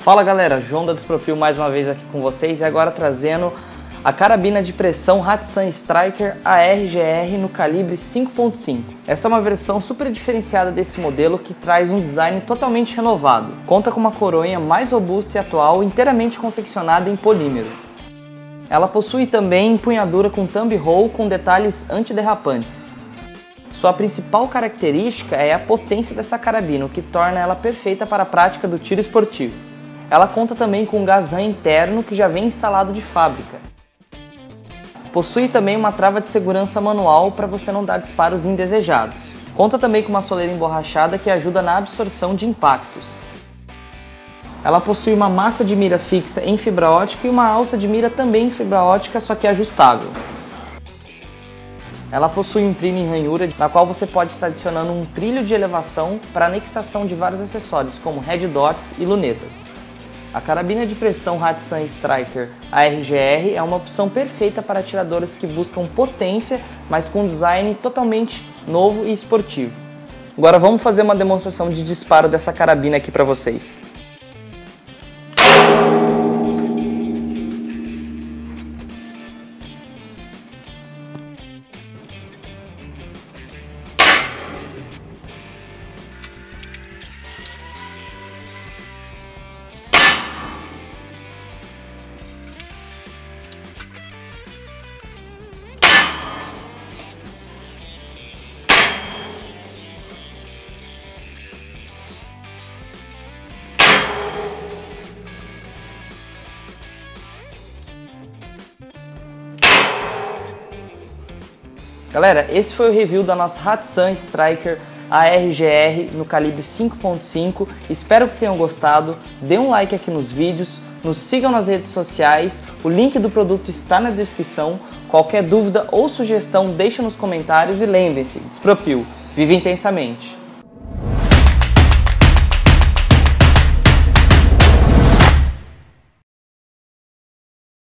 Fala galera, João da Despropil mais uma vez aqui com vocês e agora trazendo a carabina de pressão Hatsan Striker ARGR no calibre 5.5. Essa é uma versão super diferenciada desse modelo que traz um design totalmente renovado. Conta com uma coronha mais robusta e atual, inteiramente confeccionada em polímero. Ela possui também empunhadura com thumb hole com detalhes antiderrapantes. Sua principal característica é a potência dessa carabina, o que torna ela perfeita para a prática do tiro esportivo. Ela conta também com um gazan interno que já vem instalado de fábrica. Possui também uma trava de segurança manual para você não dar disparos indesejados. Conta também com uma soleira emborrachada que ajuda na absorção de impactos. Ela possui uma massa de mira fixa em fibra ótica e uma alça de mira também em fibra ótica, só que ajustável. Ela possui um trilho em ranhura, na qual você pode estar adicionando um trilho de elevação para anexação de vários acessórios, como red dots e lunetas. A carabina de pressão Hatsan Striker ARGR é uma opção perfeita para atiradores que buscam potência, mas com um design totalmente novo e esportivo. Agora vamos fazer uma demonstração de disparo dessa carabina aqui para vocês. Galera, esse foi o review da nossa Hatsan Striker ARGR no calibre 5.5. Espero que tenham gostado. Dê um like aqui nos vídeos, nos sigam nas redes sociais. O link do produto está na descrição. Qualquer dúvida ou sugestão, deixa nos comentários e lembrem-se, Despropil, vive intensamente.